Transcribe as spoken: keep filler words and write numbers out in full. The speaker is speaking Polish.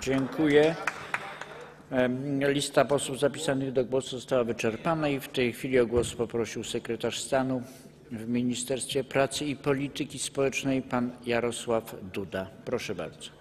Dziękuję. Lista posłów zapisanych do głosu została wyczerpana i w tej chwili o głos poprosił sekretarz stanu w Ministerstwie Pracy i Polityki Społecznej pan Jarosław Duda. Proszę bardzo.